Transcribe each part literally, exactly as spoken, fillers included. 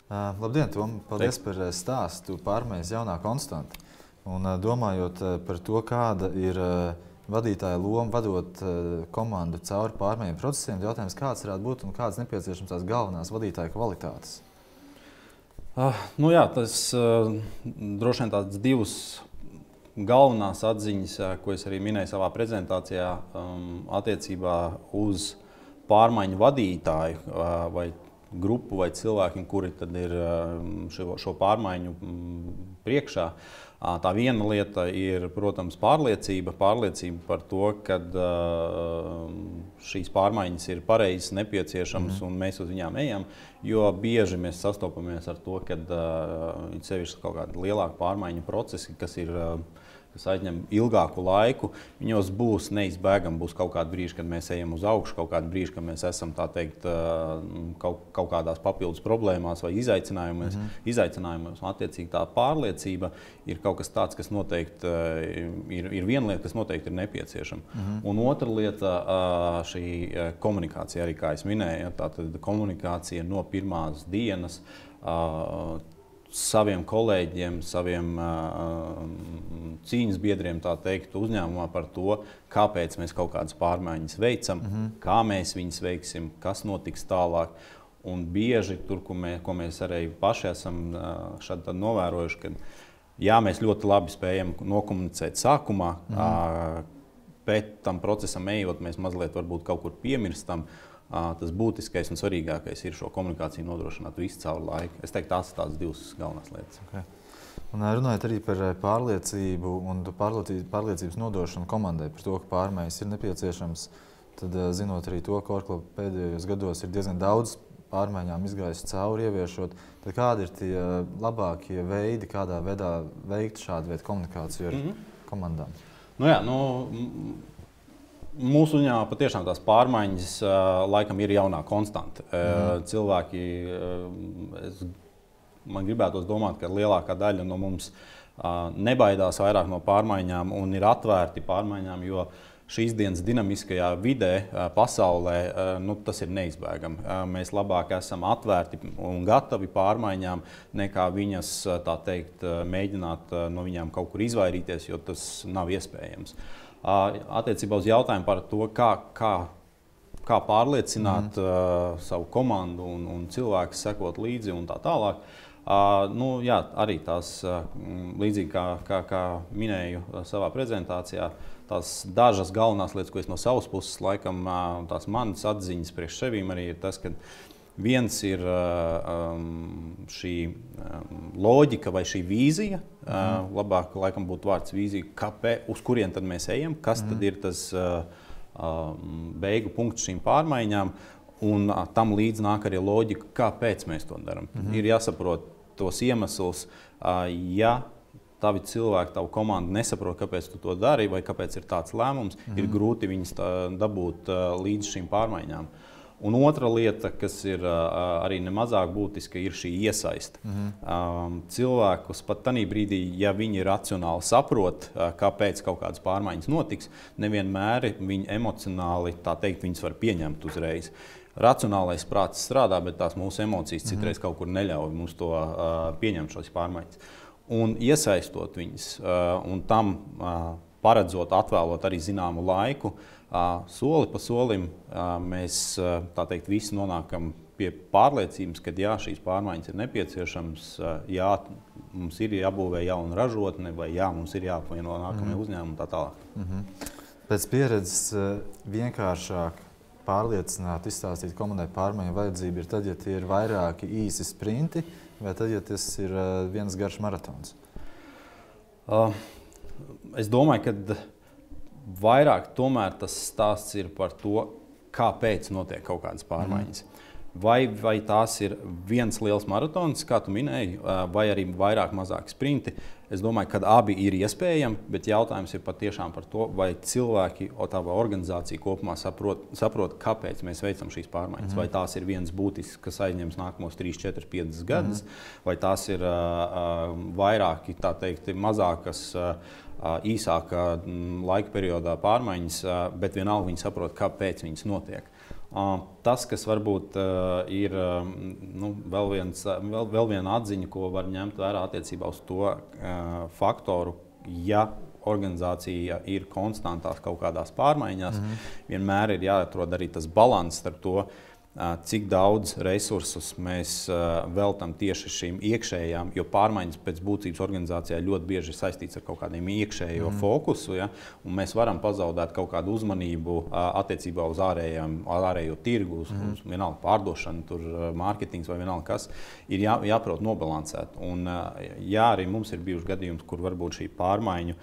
Uh, labdien, Tom! Paldies par stāstu. Pārmaiņas jaunā konstanta. Un, uh, domājot uh, par to, kāda ir uh, vadītāja loma vadot uh, komandu cauri pārmaiņu procesiem, jautājums, kāds varētu būt un kādas nepieciešams tās galvenās vadītāja kvalitātes? Uh, nu jā, tas uh, droši vien tādas divas galvenās atziņas, uh, ko es arī minēju savā prezentācijā, um, attiecībā uz pārmaiņu vadītāju uh, vai grupu vai cilvēkiem, kuri tad ir uh, šo, šo pārmaiņu um, priekšā. Uh, tā viena lieta ir, protams, pārliecība, pārliecība par to, ka uh, šīs pārmaiņas ir pareizas, nepieciešamas mm. un mēs uz viņām ejam. Jo bieži mēs sastopamies ar to, ka uh, sevišķi kaut kādi lielāki pārmaiņu procesi, kas ir uh, kas aizņem ilgāku laiku, viņos būs neizbēgami, būs kaut kādi brīži, kad mēs ejam uz augšu, kaut kādi brīži, kad mēs esam tā teikt, kaut, kaut kādās papildus problēmās vai izaicinājumos. Mm-hmm. izaicinājumos. Attiecīgi tā pārliecība ir kaut kas tāds, kas noteikti ir, ir viena lieta, kas noteikti ir nepieciešama. Mm-hmm. Un otra lieta šī komunikācija, arī kā es minēju, tātad komunikācija no pirmās dienas, saviem kolēģiem, saviem uh, cīņas biedriem, tā teikt, uzņēmumā par to, kāpēc mēs kaut kādas pārmaiņas veicam, mm-hmm. kā mēs viņas veiksim, kas notiks tālāk. Un bieži tur, ko, mē, ko mēs arī paši esam uh, šādi novērojuši, ka jā, mēs ļoti labi spējam nokomunicēt sākumā, mm-hmm. uh, bet tam procesam ejot, mēs mazliet varbūt kaut kur piemirstam. Tas būtiskais un svarīgākais ir šo komunikāciju nodrošināt visu caur laiku. Es teiktu, tās ir tās divas galvenās lietas. Okay. Un runājot arī par pārliecību un pārliecības nodošanu komandai, par to, ka pārmaiņas ir nepieciešams, tad zinot arī to, ka Orkla pēdējos gados ir diezgan daudz pārmaiņām izgājis cauri, ieviešot, tad kādi ir tie labākie veidi, kādā veidā veikt šādu veidu komunikāciju ar mm-hmm. komandām? Nu jā, nu, mūsu uzņēmumā patiešām tās pārmaiņas uh, laikam ir jaunā konstanta. Uh, mm. Cilvēki, uh, es, man gribētos domāt, ka lielākā daļa no mums uh, nebaidās vairāk no pārmaiņām un ir atvērti pārmaiņām, jo šīs dienas dinamiskajā vidē, uh, pasaulē, uh, nu, tas ir neizbēgami. Uh, mēs labāk esam atvērti un gatavi pārmaiņām, nekā viņas, uh, tā teikt, uh, mēģināt uh, no viņām kaut kur izvairīties, jo tas nav iespējams. Attiecībā uz jautājumu par to, kā, kā, kā pārliecināt mm. uh, savu komandu un, un cilvēkus sekot līdzi un tā tālāk. Uh, nu, jā, arī tās, uh, līdzīgi kā, kā, kā minēju uh, savā prezentācijā, tās dažas galvenās lietas, ko es no savas puses, laikam, uh, tās manas atziņas priekš sevīm arī ir tas, ka viens ir um, šī um, loģika vai šī vīzija, mm. uh, labāk laikam būtu vārds vīzija, kāpēc, uz kurien tad mēs ejam, kas mm. tad ir tas uh, um, beigu punkts šīm pārmaiņām, un uh, tam līdz nāk arī loģika, kāpēc mēs to darām. Mm. Ir jāsaprot tos iemeslus, uh, ja tavi cilvēki, tavu komandu nesaprot, kāpēc tu to dari vai kāpēc ir tāds lēmums, mm. ir grūti viņus tā, dabūt uh, līdz šīm pārmaiņām. Un otra lieta, kas ir uh, arī nemazāk būtiska, ir šī iesaiste. Mm-hmm. um, cilvēkus pat tanī brīdī, ja viņi racionāli saprot, uh, kāpēc kaut kādas pārmaiņas notiks, nevienmēr viņi emocionāli, tā teikt, viņas var pieņemt uzreiz. Racionālais prāts strādā, bet tās mūsu emocijas mm-hmm. citreiz kaut kur neļauj mums to uh, pieņemt šīs pārmaiņas. Un iesaistot viņas uh, un tam uh, paredzot, atvēlot arī zināmu laiku, Uh, soli pa solim uh, mēs uh, tā teikt, visi nonākam pie pārliecības, ka jā, šīs pārmaiņas ir nepieciešamas, uh, jā, mums ir jābūvē jauna ražotne vai jā, mums ir jāapvieno nākamie mm-hmm. uzņēmumi un tā tālāk. Mm-hmm. Pēc pieredzes uh, vienkāršāk pārliecināt, izstāstīt komandai pārmaiņu vajadzību ir tad, ja tie ir vairāki īsi sprinti vai tad, ja tas ir uh, viens garš maratons? Uh, es domāju, ka vairāk tomēr tas stāsts ir par to, kāpēc notiek kaut kādas pārmaiņas. Mm. Vai, vai tās ir viens liels maratons, kā tu minēji, vai arī vairāk mazāk sprinti. Es domāju, ka abi ir iespējami, bet jautājums ir patiešām par to, vai cilvēki, tā vai organizācija kopumā saprot, saprot, kāpēc mēs veicam šīs pārmaiņas. Mm-hmm. Vai tās ir viens būtisks, kas aizņems nākamos trīs, četri, pieci gadus, mm-hmm. vai tās ir uh, vairāki, tā teikt, mazākas, uh, īsākā laika periodā pārmaiņas, uh, bet vienalga viņi saprot, kāpēc viņas notiek. Tas, kas varbūt ir nu, vēl, viens, vēl, vēl viena atziņa, ko var ņemt vērā attiecībā uz to faktoru, ja organizācija ir konstantās kaut kādās pārmaiņās, mm-hmm. vienmēr ir jāatrod arī tas balanss starp to, cik daudz resursus mēs veltam tieši šīm iekšējām, jo pārmaiņas pēc būtības organizācijā ļoti bieži ir saistīts ar kaut kādiem iekšējo mm. fokusu, ja? Un mēs varam pazaudēt kaut kādu uzmanību attiecībā uz ārējām, ārējo tirgu, uz, mm. uz vienalga pārdošanu, tur mārketings vai vienalga kas, ir jā, jāprot nobalansēt. Un jā, arī mums ir bijuši gadījums, kur varbūt šī pārmaiņu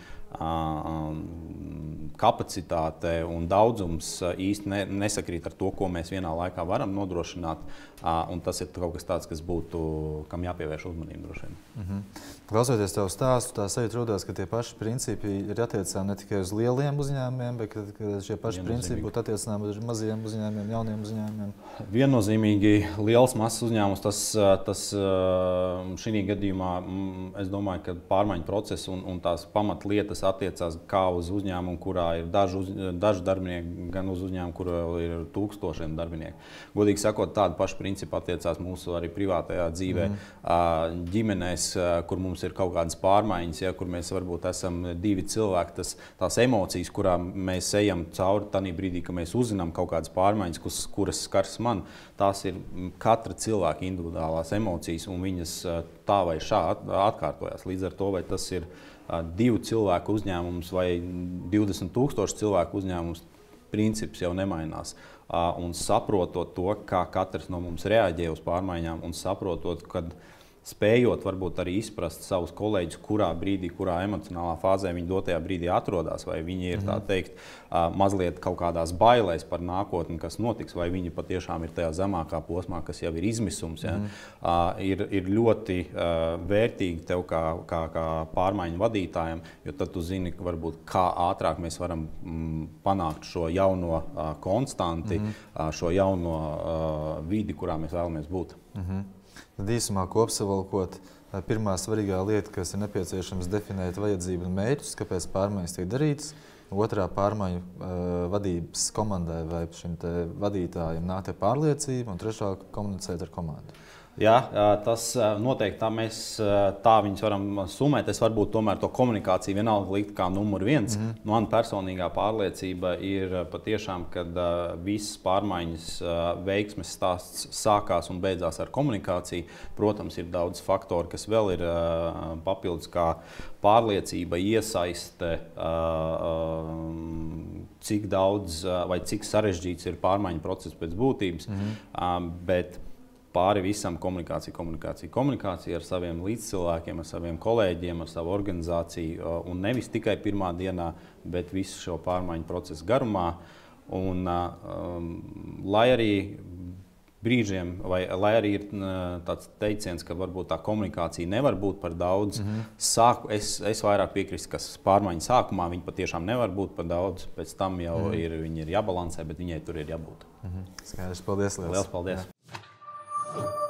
kapacitāte un daudzums īsti ne, nesakrīt ar to, ko mēs vienā laikā varam nodrošināt. Un tas ir kaut kas tāds, kas būtu, kam jāpievērš uzmanību droši vien. Mm-hmm. Klausoties tev stāstu, tā sajūta rodās, ka tie paši principi ir attiecināmi ne tikai uz lieliem uzņēmumiem, bet ka, ka šie paši principi būtu attiecināmi uz maziem uzņēmumiem, jauniem uzņēmumiem. Viennozīmīgi liels mazs uzņēmums, tas, tas šī gadījumā, es domāju, ka pārmaiņu process un, un tās pamatlietas attiecās kā uz uzņēmumu, kurā ir daži, uz, daži darbinieki, gan uz uzņēmumu, kurā ir tūkstošiem darbinieku. Godīgi sakot, tādi paši principi attiecās mūsu arī privātajā dzīvē. Mm. Ģimenēs, kur mums ir kaut kādas pārmaiņas, ja, kur mēs varbūt esam divi cilvēki, tas, tās emocijas, kurām mēs ejam cauri tanī brīdī, ka mēs uzzinām kaut kādas pārmaiņas, kuras, kuras skars man, tās ir katra cilvēka individuālās emocijas, un viņas tā vai šā atkārtojās. Līdz ar to, vai tas ir divu cilvēku uzņēmums vai divdesmit tūkstoši cilvēku uzņēmums, princips jau nemainās. Un saprotot to, kā katrs no mums reaģē uz pārmaiņām un saprotot, kad spējot varbūt arī izprast savus kolēģus, kurā brīdī, kurā emocionālā fāzē viņi dotajā brīdī atrodas, vai viņi ir, tā teikt, mazliet kaut kādās bailēs par nākotni, kas notiks, vai viņi patiešām ir tajā zemākā posmā, kas jau ir izmisums. Ja? Mm. Ir, ir ļoti vērtīgi tev kā, kā, kā pārmaiņu vadītājiem, jo tad tu zini, varbūt, kā ātrāk mēs varam panākt šo jauno konstanti, mm. šo jauno vidi, kurā mēs vēlamies būt. Mm-hmm. Tad īsumā kopsavilkot, pirmā svarīgā lieta, kas ir nepieciešams definēt vajadzību un mērķus, kāpēc pārmaiņas tiek darītas. Otrā pārmaiņu uh, vadības komandai vai šim te vadītājiem nāk te pārliecība, un trešā komunicēt ar komandu. Jā, tas noteikti tā mēs tā viņus varam summēt. Es varbūt tomēr to komunikāciju vienalga likt kā numur viens. Mm-hmm. Man personīgā pārliecība ir patiešām, kad visas pārmaiņas veiksmes stāsts sākās un beidzās ar komunikāciju. Protams, ir daudz faktoru, kas vēl ir papildus kā pārliecība, iesaiste, cik daudz vai cik sarežģīts ir pārmaiņu process pēc būtības. Mm-hmm. Bet pāri visam komunikācija, komunikācija, komunikācija ar saviem līdzcilvēkiem, ar saviem kolēģiem, ar savu organizāciju. Un nevis tikai pirmā dienā, bet visu šo pārmaiņu procesu garumā. Un, um, lai arī brīžiem, vai lai arī ir tāds teiciens, ka varbūt tā komunikācija nevar būt par daudz, mm-hmm. sāku, es, es vairāk piekrīstu, ka pārmaiņu sākumā viņi patiešām nevar būt par daudz, pēc tam jau mm-hmm. ir, viņi ir jābalansē, bet viņai tur ir jābūt. Mm-hmm. Skaidrs, paldies. Liels, Liels paldies. Jā.